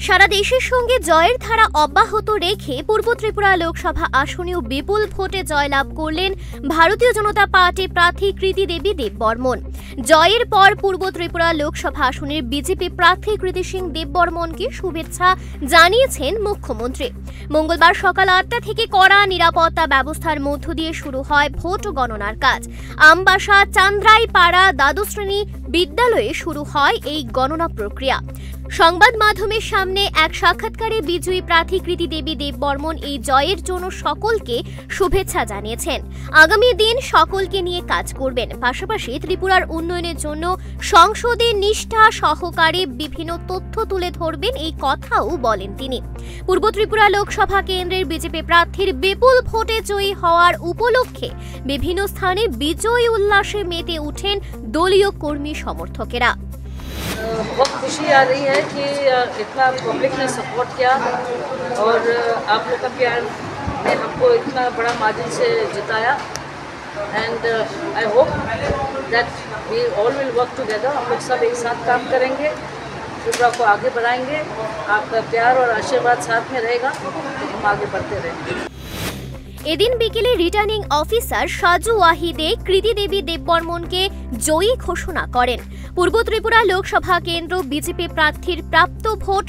সারা দেশের সঙ্গে জয়ের ধারা অব্যাহত রেখে পূর্ব ত্রিপুরা লোকসভা আসনেও বিপুল ভোটে জয়লাভ করলেন ভারতীয় জনতা পার্টি প্রার্থী কৃতি দেবী দেববর্মন। জয়ের পর পূর্ব ত্রিপুরা লোকসভা আসনের বিজেপি প্রার্থী কৃতি সিং দেববর্মনকে শুভেচ্ছা জানিয়েছেন মুখ্যমন্ত্রী। মঙ্গলবার সকাল ৮টা থেকে কড়া নিরাপত্তা ব্যবস্থার মধ্য দিয়ে শুরু হয় ভোট গণনার কাজ। আমবাসা চান্দ্রাইপাড়া দ্বাদশ শ্রেণী বিদ্যালয়ে শুরু হয় এই গণনা প্রক্রিয়া। সংবাদ মাধ্যমের সামনে এক সাক্ষাৎকারে বিজয়ী প্রার্থী কৃতি দেবী দেববর্মন এই জয়ের জন্য সকলকে শুভেচ্ছা জানিয়েছেন। আগামী দিন সকলকে নিয়ে কাজ করবেন, পাশাপাশি ত্রিপুরার উন্নয়নের জন্য সংসদে নিষ্ঠা সহকারে বিভিন্ন তথ্য তুলে ধরবেন, এই কথাও বলেন তিনি। পূর্ব ত্রিপুরা লোকসভা কেন্দ্রের বিজেপি প্রার্থীর বিপুল ভোটে জয়ী হওয়ার উপলক্ষে বিভিন্ন স্থানে বিজয় উল্লাসে মেতে উঠেন দলীয় কর্মী সমর্থকেরা। बहुत खुशी आ रही है कि इतना पब्लिक ने सपोर्ट किया और आप लोग का प्यार ने हमको इतना बड़ा मार्जिन से जिताया। And I hope that we all will work together. हम लोग सब एक साथ काम करेंगे, त्रिपुरा को आगे बढ़ाएंगे। आपका प्यार और आशीर्वाद साथ में रहेगा तो हम आगे बढ़ते रहेंगे। এদিন বিকেলে রিটার্নিং অফিসার সাজু ওয়াহিদে কৃতি দেবী দেববর্মনকে জয়ী ঘোষণা করেন। পূর্ব ত্রিপুরা লোকসভা কেন্দ্র বিজেপি প্রার্থীর প্রাপ্ত ভোট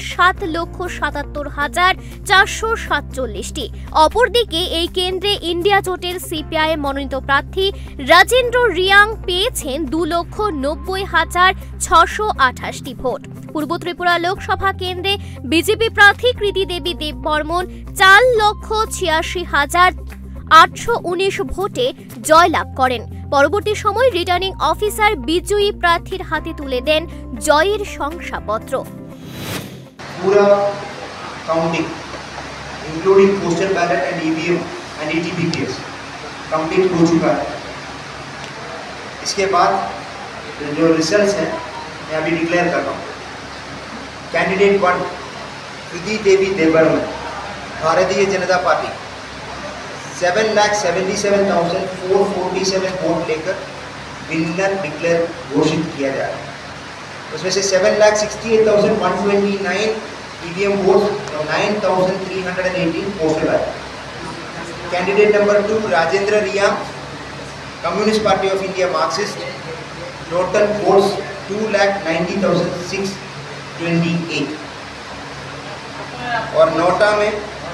৭,৭৭,৪৪৭টি। অপরদিকে এই কেন্দ্রে ইন্ডিয়া জোটের সিপিআই মনোনীত প্রার্থী রাজেন্দ্র রিয়াং পেয়েছেন 2,90,628টি ভোট। পূর্ব ত্রিপুরা লোকসভা কেন্দ্রে বিজেপি প্রার্থী কৃতি দেবী দেববর্মন 4,86,819 ভোটে জয়লাভ করেন। পরবর্তী সময় রিটার্নিং অফিসার বিজয়ী প্রার্থীর হাতে তুলে দেন জয়ের শংসাপত্র। पूरा counting including postal ballot and EVM and ETPPS complete हो चुका है। इसके बाद जो रिजल्ट्स हैं मैं अभी डिक्लेयर कर रहा हूँ। कैंडिडेट 1 कृति देवी देबबर्मन भारतीय जनता पार्टी 7,77,447 वोट लेकर विनर डिक्लेयर घोषित किया जा रहा है। उसमें से 7,68,129 ईवीएम वोट और 9,318 postal ballot. Candidate number 2 Rajendra Riya communist party of India Marxist, total votes 2,90,628 और नोटा में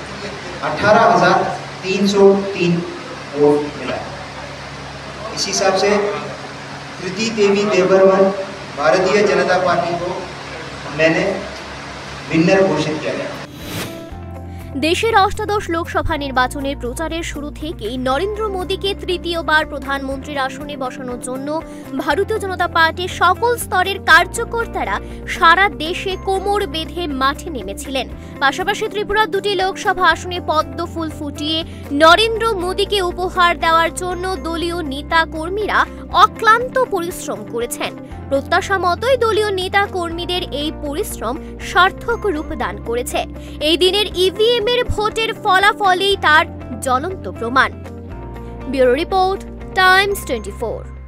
18,303 वोट मिला। इस हिसाब से कृति देवी देबबर्मन भारतीय जनता पार्टी को मैंने विनर घोषित किया गया। দেশের অষ্টাদশ লোকসভা নির্বাচনের প্রচারের শুরু থেকেই নরেন্দ্র মোদীকে তৃতীয়বার প্রধানমন্ত্রীর আসনে বসানোর জন্য ভারতীয় জনতা পার্টির সকল স্তরের কার্যকর্তারা সারা দেশে কোমর বেঁধে মাঠে নেমেছিলেন। পাশাপাশি ত্রিপুরার 2টি লোকসভা আসনে পদ্ম ফুল ফুটিয়ে নরেন্দ্র মোদীকে উপহার দেওয়ার জন্য দলীয় নেতা কর্মীরা অক্লান্ত পরিশ্রম করেছেন। প্রত্যাশা মতোই দলীয় নেতা কর্মীদের এই পরিশ্রম সার্থক রূপ দান করেছে। এই দিনের ইভিএম এর ভোটের ফলাফলই তার জ্বলন্ত প্রমাণ। Bureau report, Times 24।